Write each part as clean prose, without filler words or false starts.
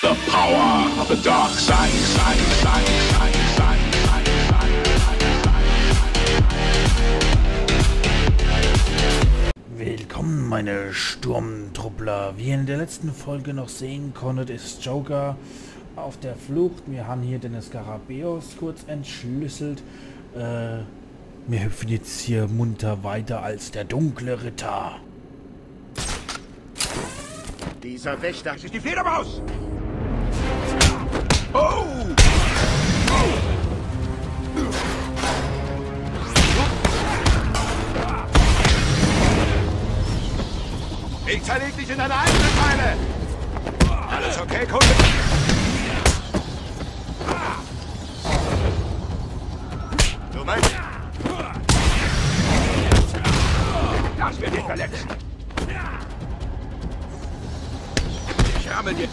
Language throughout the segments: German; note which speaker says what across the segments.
Speaker 1: The power of the dark side.
Speaker 2: Willkommen, meine Sturmtruppler. Wie ihr in der letzten Folge noch sehen konntet, ist Joker auf der Flucht. Wir haben hier den Skarabäus kurz entschlüsselt. Wir hüpfen jetzt hier munter weiter als der dunkle Ritter.
Speaker 3: Dieser Wächter... Das ist die Fledermaus! Oh! Ich zerleg dich in deine Einzelteile! Alles okay, Kunde? Du meinst... Das wird dich verletzen! Ich rammel dir...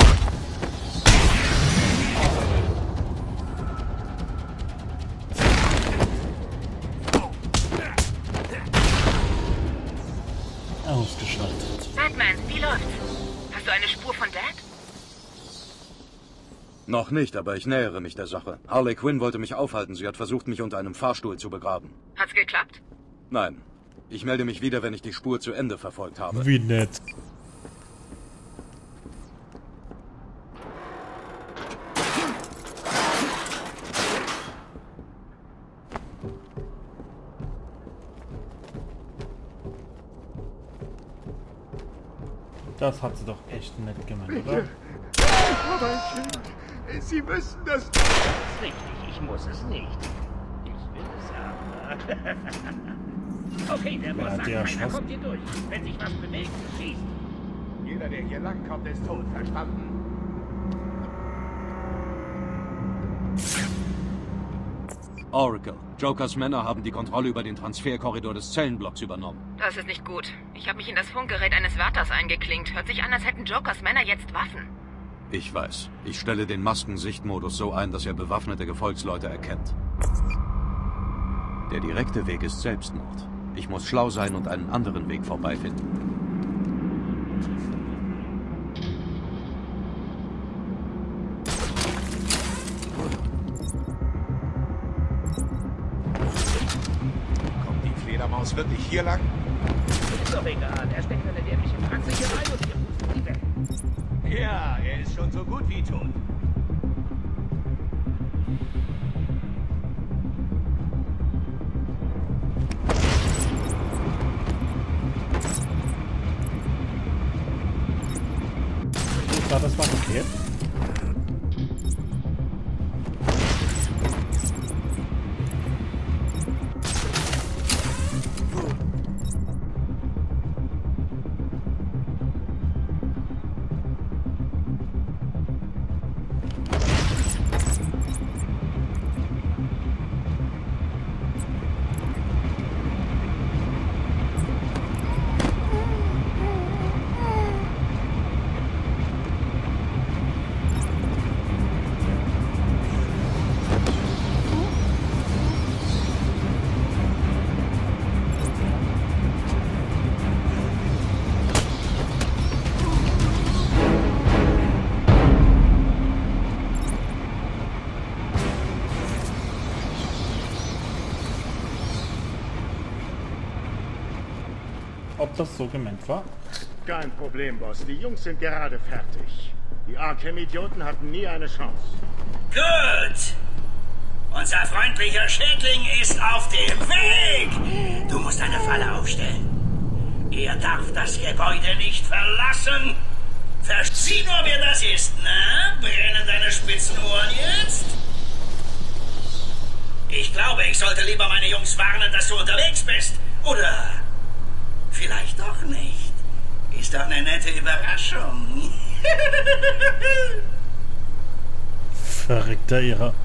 Speaker 2: Ausgeschaltet.
Speaker 4: Batman, wie läuft's? Hast du eine Spur von Dad?
Speaker 5: Noch nicht, aber ich nähere mich der Sache. Harley Quinn wollte mich aufhalten. Sie hat versucht, mich unter einem Fahrstuhl zu begraben.
Speaker 4: Hat's geklappt?
Speaker 5: Nein. Ich melde mich wieder, wenn ich die Spur zu Ende verfolgt habe.
Speaker 2: Wie nett. Das hat sie doch echt nett gemeint, oder?
Speaker 3: Oh, mein Kind, Sie müssen das...
Speaker 6: Das ist richtig, ich muss es nicht. Ich will es aber. Okay, der Boss sagt, keiner kommt hier durch. Wenn sich was bewegt, schießt.
Speaker 3: Jeder, der hier langkommt, ist tot, verstanden?
Speaker 5: Oracle. Jokers Männer haben die Kontrolle über den Transferkorridor des Zellenblocks übernommen.
Speaker 4: Das ist nicht gut. Ich habe mich in das Funkgerät eines Wärters eingeklinkt. Hört sich an, als hätten Jokers Männer jetzt Waffen.
Speaker 5: Ich weiß. Ich stelle den Maskensichtmodus so ein, dass er bewaffnete Gefolgsleute erkennt. Der direkte Weg ist Selbstmord. Ich muss schlau sein und einen anderen Weg vorbeifinden.
Speaker 3: Fledermaus wirklich hier lang?
Speaker 6: Ist doch egal, er steckt eine dämliche Praxe hier rein und wir rufen die weg.
Speaker 3: Ja, er ist schon so gut wie tot.
Speaker 2: Ich dachte, das war okay. Ob das so gemeint war?
Speaker 3: Kein Problem, Boss. Die Jungs sind gerade fertig. Die Arkham-Idioten hatten nie eine Chance.
Speaker 7: Gut. Unser freundlicher Schädling ist auf dem Weg. Du musst eine Falle aufstellen. Er darf das Gebäude nicht verlassen. Sieh nur, wer das ist, ne? Brennen deine spitzen Ohren jetzt? Ich glaube, ich sollte lieber meine Jungs warnen, dass du unterwegs bist. Oder vielleicht doch nicht. Ist doch eine nette Überraschung.
Speaker 2: Verrückter Irrer.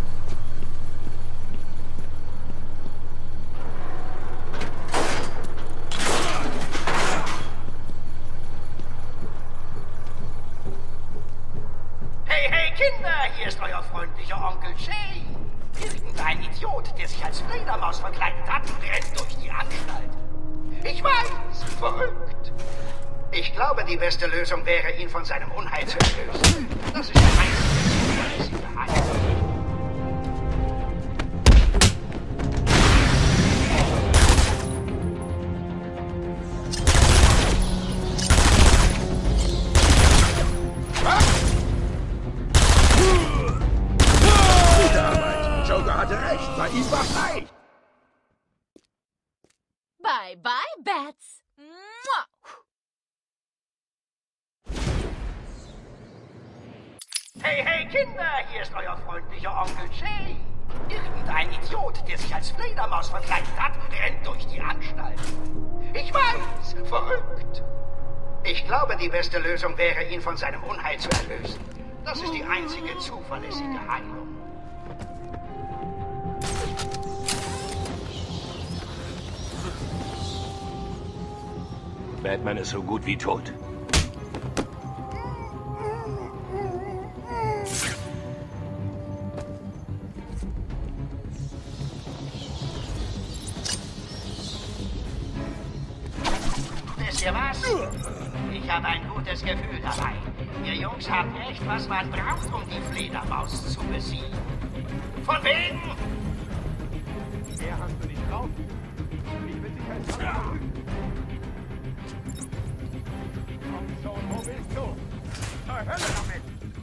Speaker 7: Hey, hey, Kinder, hier ist euer freundlicher Onkel Jay. Irgendein Idiot, der sich als Fledermaus verkleidet hat, rennt durch die Anstalt. Ich weiß, verrückt. Ich glaube, die beste Lösung wäre, ihn von seinem Unheil zu erlösen. Das ist die einzige zuverlässige Heilung.
Speaker 3: Bei ihm war frei.
Speaker 8: Bye, bye, Bats. Mua.
Speaker 7: Hey, hey, Kinder, hier ist euer freundlicher Onkel Jay. Irgendein Idiot, der sich als Fledermaus verkleidet hat, rennt durch die Anstalt. Ich weiß, verrückt. Ich glaube, die beste Lösung wäre, ihn von seinem Unheil zu erlösen. Das ist die einzige zuverlässige Heilung.
Speaker 6: Batman ist so gut wie tot.
Speaker 7: Wisst ihr was? Ich habe ein gutes Gefühl dabei. Ihr Jungs habt echt, was man braucht, um die Fledermaus zu besiegen. Von wegen!
Speaker 3: Mehr hast du nicht drauf. Ich will dich als Komm schon, wo bist du? Zur Hölle damit!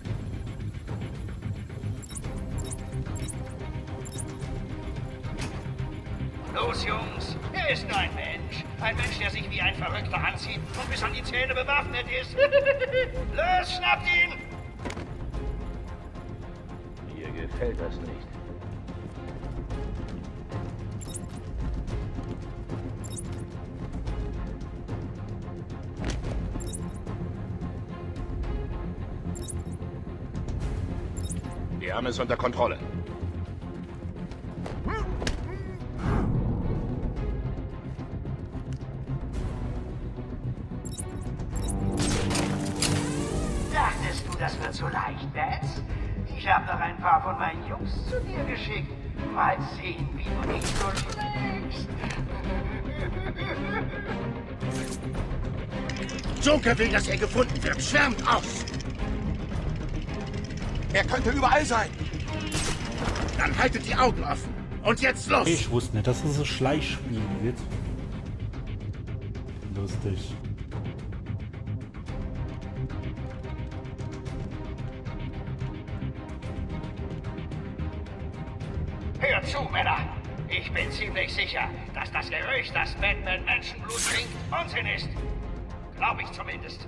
Speaker 7: Los, Jungs! Er ist nur ein Mensch. Ein Mensch, der sich wie ein Verrückter anzieht und bis an die Zähne bewaffnet ist. Los, schnappt ihn!
Speaker 6: Mir gefällt das nicht.
Speaker 3: Wir haben es unter Kontrolle.
Speaker 7: Dachtest du, das wird so leicht, Bats? Ich habe noch ein paar von meinen Jungs zu dir geschickt. Mal sehen, wie du dich so schlägst.
Speaker 3: Joker will, dass er gefunden wird. Schwärmt aus! Er könnte überall sein. Dann haltet die Augen offen. Und jetzt los!
Speaker 2: Ich wusste nicht, dass es so Schleichspiel wird. Lustig.
Speaker 7: Hört zu, Männer! Ich bin ziemlich sicher, dass das Gerücht, dass Batman Menschenblut trinkt, Unsinn ist. Glaube ich zumindest.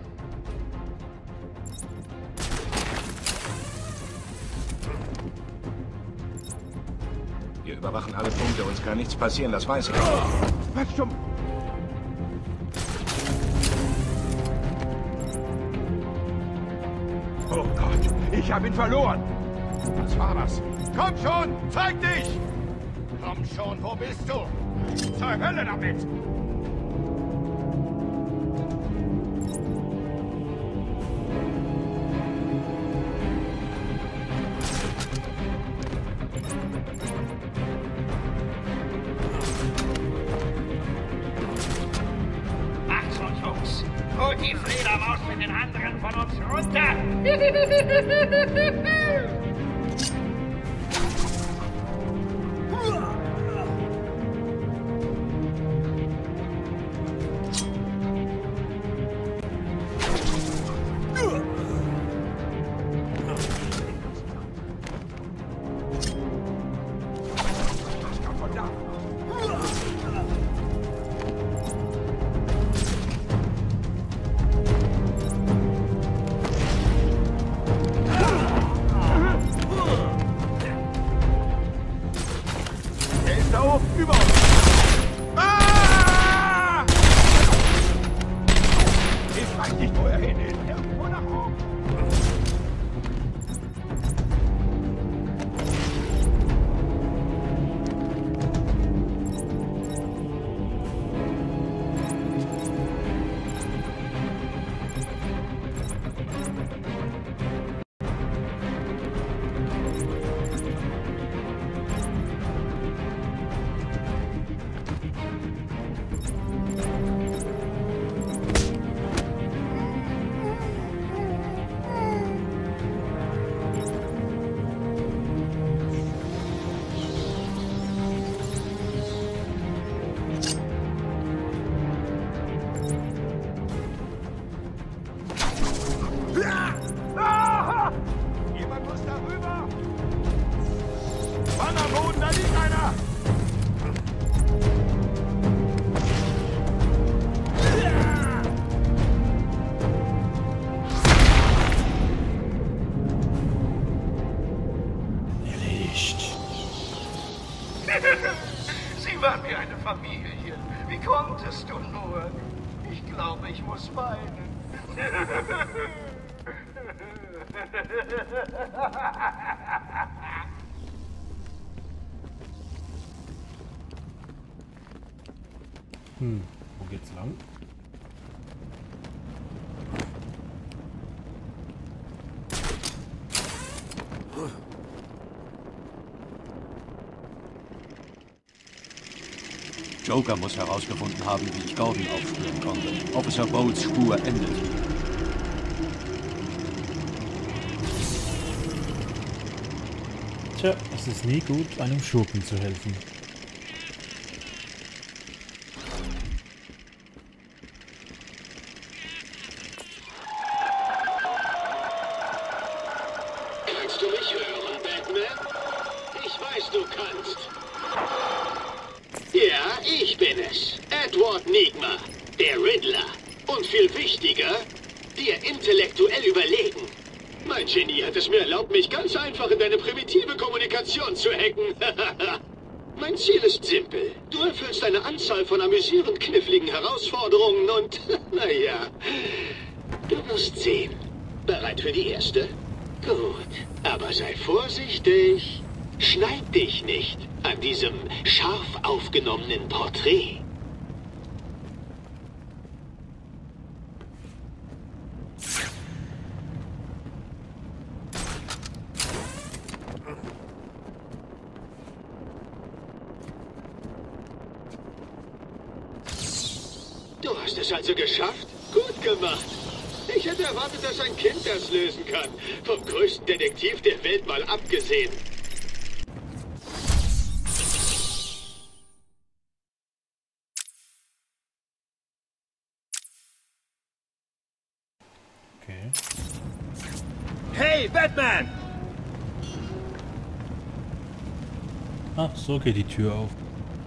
Speaker 3: Wir überwachen alle Punkte, uns kann nichts passieren, das weiß ich. Was zum... Oh Gott, ich habe ihn verloren. Was war das? Komm schon, zeig dich! Komm schon, wo bist du? Zur Hölle damit!
Speaker 7: Macht's schon, Jungs! Holt die Fledermaus mit den anderen von uns runter!
Speaker 3: muss weinen.
Speaker 2: Wo geht's lang?
Speaker 5: Joker muss herausgefunden haben, wie ich Gordon aufspüren konnte. Officer Bowles Spur endet.
Speaker 2: Tja, es ist nie gut, einem Schurken zu helfen.
Speaker 9: Kannst du mich hören, Batman? Ich weiß, du kannst. Ja, ich bin es. Edward Nygma, der Riddler. Und viel wichtiger, dir intellektuell überlegen. Mein Genie hat es mir erlaubt, mich ganz einfach in deine primitive Kommunikation zu hacken. Mein Ziel ist simpel. Du erfüllst eine Anzahl von amüsierend kniffligen Herausforderungen und, naja, du wirst sehen. Bereit für die erste? Gut, aber sei vorsichtig. Schneid dich nicht an diesem scharf aufgenommenen Porträt. Du hast es also geschafft? Gut gemacht. Ich hätte erwartet, dass ein Kind das lösen kann. Vom größten Detektiv der Welt mal abgesehen.
Speaker 2: Okay.
Speaker 6: Hey, Batman!
Speaker 2: Ah, so geht die Tür auf.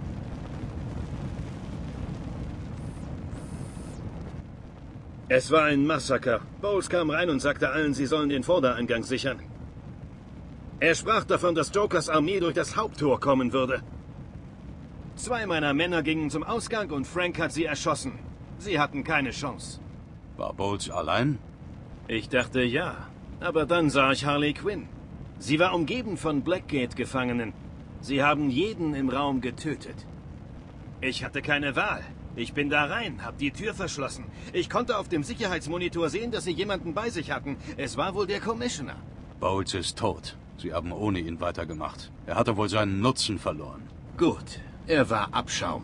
Speaker 6: Es war ein Massaker. Bowles kam rein und sagte allen, sie sollen den Vordereingang sichern. Er sprach davon, dass Jokers Armee durch das Haupttor kommen würde. 2 meiner Männer gingen zum Ausgang und Frank hat sie erschossen. Sie hatten keine Chance.
Speaker 5: War Bowles allein?
Speaker 6: Ich dachte ja, aber dann sah ich Harley Quinn. Sie war umgeben von Blackgate-Gefangenen. Sie haben jeden im Raum getötet. Ich hatte keine Wahl. Ich bin da rein, hab die Tür verschlossen. Ich konnte auf dem Sicherheitsmonitor sehen, dass sie jemanden bei sich hatten. Es war wohl der Commissioner.
Speaker 5: Bowles ist tot. Sie haben ohne ihn weitergemacht. Er hatte wohl seinen Nutzen verloren.
Speaker 6: Gut, er war Abschaum.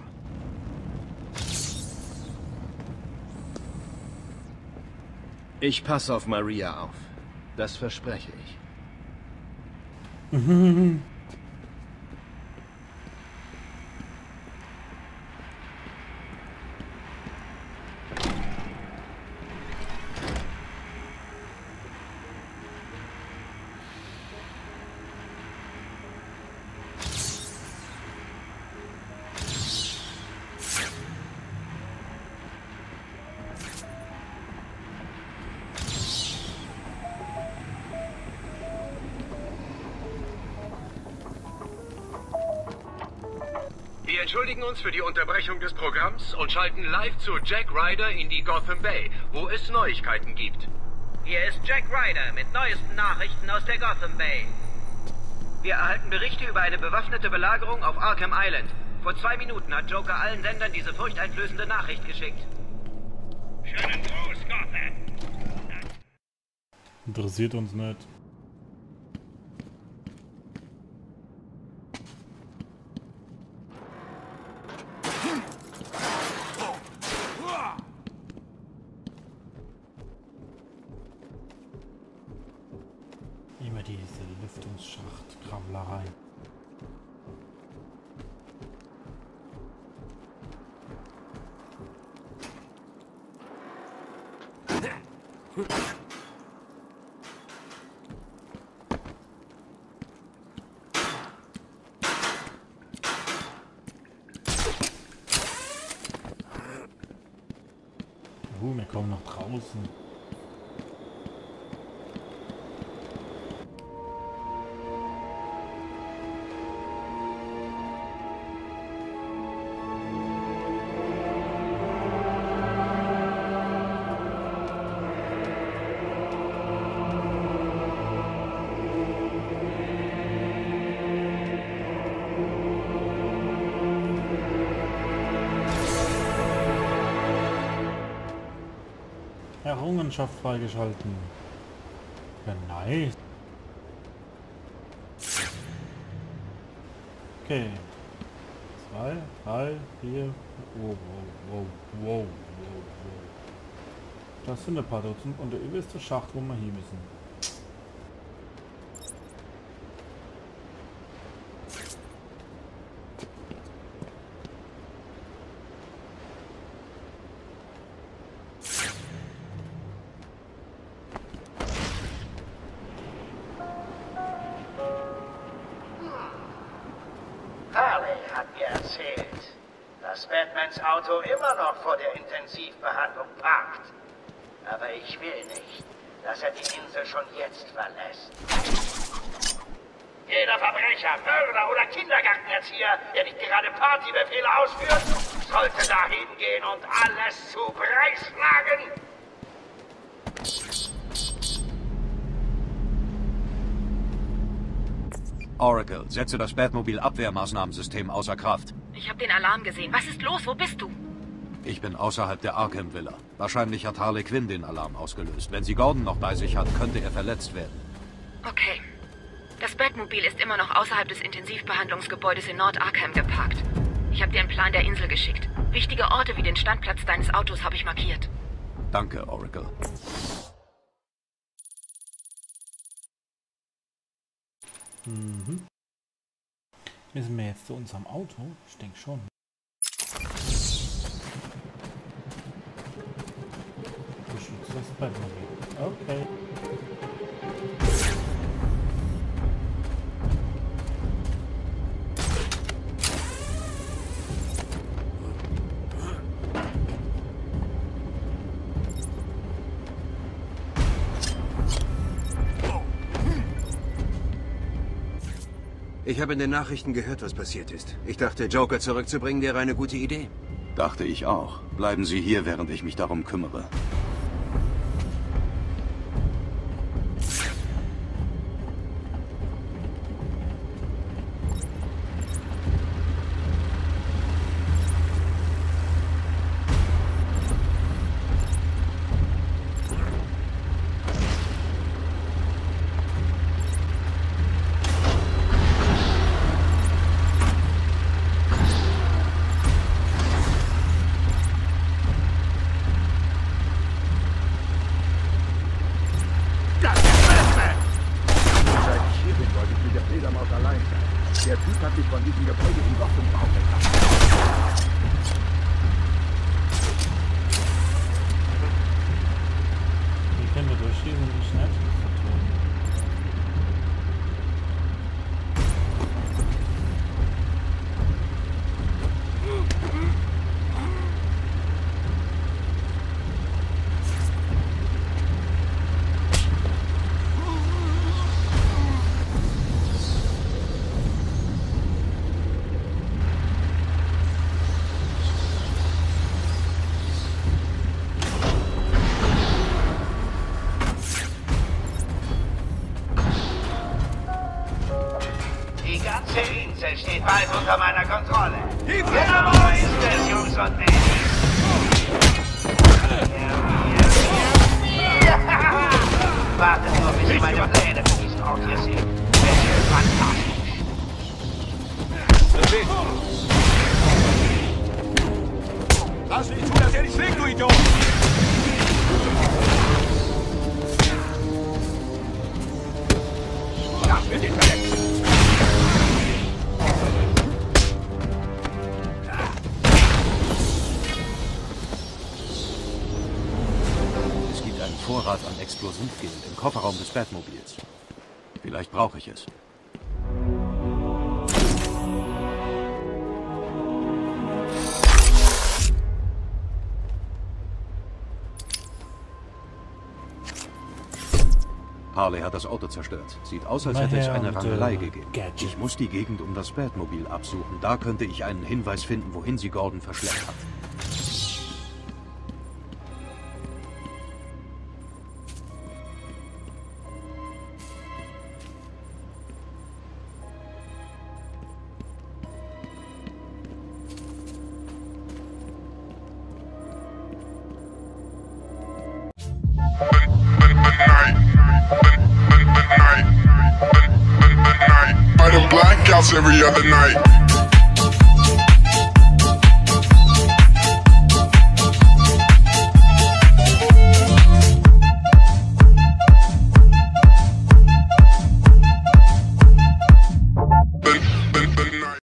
Speaker 6: Ich passe auf Maria auf. Das verspreche ich.
Speaker 10: Wir entschuldigen uns für die Unterbrechung des Programms und schalten live zu Jack Ryder in die Gotham Bay, wo es Neuigkeiten gibt.
Speaker 11: Hier ist Jack Ryder mit neuesten Nachrichten aus der Gotham Bay. Wir erhalten Berichte über eine bewaffnete Belagerung auf Arkham Island. Vor 2 Minuten hat Joker allen Sendern diese furchteinflößende Nachricht geschickt.
Speaker 6: Schönen Gruß, Gotham.
Speaker 2: Interessiert uns nicht. Immer diese Lüftungsschacht-Krawlerei. Wir kommen nach draußen. Errungenschaft freigeschalten. Ja, nice. Okay. 2, 3, 4. Wow. Das sind ein paar Dutzend und der übelste Schacht, wo wir hier müssen.
Speaker 7: Harley hat mir erzählt, dass Batmans Auto immer noch vor der Intensivbehandlung parkt. Aber ich will nicht, dass er die Insel schon jetzt verlässt. Jeder Verbrecher, Mörder oder Kindergartenerzieher, der nicht gerade Partybefehle ausführt, sollte dahin gehen und alles zu Brei schlagen.
Speaker 5: Oracle, setze das Batmobil-Abwehrmaßnahmensystem außer Kraft.
Speaker 4: Ich habe den Alarm gesehen. Was ist los? Wo bist du?
Speaker 5: Ich bin außerhalb der Arkham Villa. Wahrscheinlich hat Harley Quinn den Alarm ausgelöst. Wenn sie Gordon noch bei sich hat, könnte er verletzt werden.
Speaker 4: Okay. Das Batmobil ist immer noch außerhalb des Intensivbehandlungsgebäudes in Nord-Arkham geparkt. Ich habe dir einen Plan der Insel geschickt. Wichtige Orte wie den Standplatz deines Autos habe ich markiert.
Speaker 5: Danke, Oracle.
Speaker 2: Müssen wir jetzt zu unserem Auto? Ich denke schon. Beschützt das Batmobil. Okay.
Speaker 12: Ich habe in den Nachrichten gehört, was passiert ist. Ich dachte, Joker zurückzubringen wäre eine gute Idee.
Speaker 5: Dachte ich auch. Bleiben Sie hier, während ich mich darum kümmere.
Speaker 3: Der Typ hat mich von diesem Gebäude in Gotham aufgekauft.
Speaker 2: Die können wir durchschießen und die Schnellschuss vertun.
Speaker 7: Steht bald unter meiner Kontrolle. Genau ist es, Jungs und Mädels. Wartet nur, bis ihr meine Pläne für diesen Ort hier seht. Es ist fantastisch.
Speaker 3: Lass nicht zu, dass er dich schlägt, du Idiot! Das wird ihn verletzen.
Speaker 5: Vorrat an Explosivgel im Kofferraum des Batmobils. Vielleicht brauche ich es. Harley hat das Auto zerstört. Sieht aus, als hätte es eine Rangelei gegeben. Ich muss die Gegend um das Batmobil absuchen. Da könnte ich einen Hinweis finden, wohin sie Gordon verschleppt hat.
Speaker 1: house every other night.